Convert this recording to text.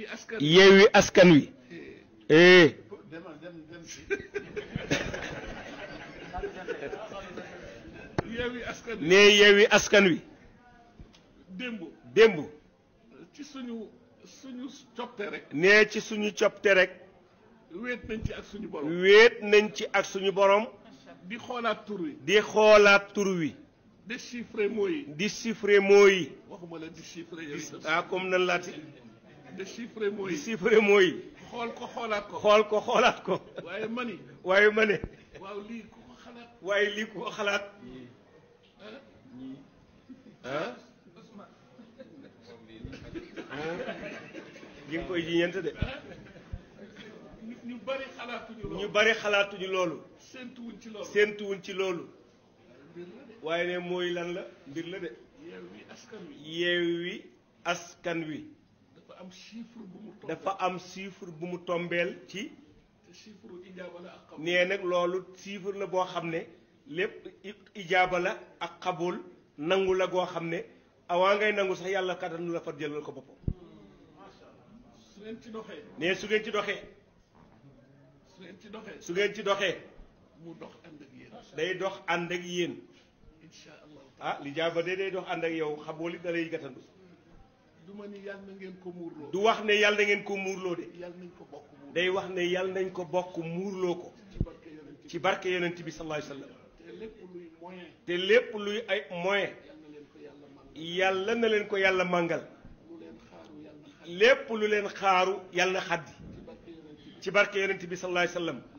Yewwi Askan Wi ne Yewwi Askan Wi démb ci suñu copte rek ne ci suñu copte rek wéet nañ ci ak suñu borom wéet nañ ci ak suñu borom di xoolaat tur wi di xoolaat tur wi déchiffrer mooy déchiffrer mooy waxuma la déchiffrer comme nan laati déchiffrer mooy déchiffrer mooy xool ko xoolaat ko xoolaat ko waaye mani ma ne waaw lii ku ko xalaat waaye lii ku ko xalaat gi nga koy jiñante de ñu bari xalaatuñu loolu séentuwuñ ci loolu waaye ne mooy lan la mbir la de Yewwi Askan Wi dafa am chiffre bu mu tombeel ci nee nag loolu chiffre la boo xam ne lépp ijaaba la ak xabul nangu la goo xam ne awaa ngay nangu sax yàlla kattanu la far jëlal ko boppam ne su ngeen ci doxee mu dox ànd ak yéen day dox ànd ak yéen li jaaba day dox ànd ak yow xabul it da lay gàttandu du ma ni yàlla na ngeen ko muurloo du wax ne yàlla na ngeen ko muurloo de yàlla nañ ko bokk muurloo day wax ne yàlla nañ ko bokk muurloo ko ci barke yonent bi sallallahu alayhi wa sallam te lépp luy ay moyen yàlla na leen ko yàlla màngal lépp lu leen xaaru yàlla na xaddi ci barke yonent bi sallallahu alayhi wa sallam